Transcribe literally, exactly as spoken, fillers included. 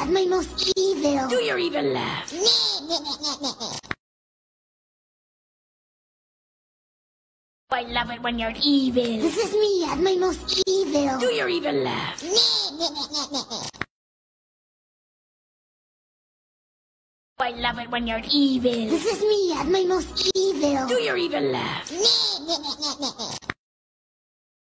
at my most evil. Do your evil laugh. I love it when you're evil. This is me at my most evil. Do your evil laugh. I love it when you're evil. This is me at my most evil. Do your evil laugh.